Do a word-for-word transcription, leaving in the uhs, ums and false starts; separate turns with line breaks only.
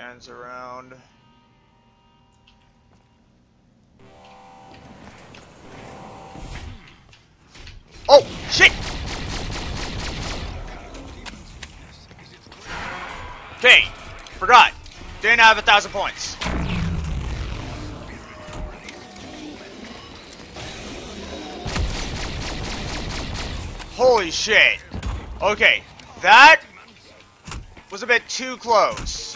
Hands around. Oh, shit! Okay, forgot. Didn't have a thousand points. Holy shit. Okay, that was a bit too close.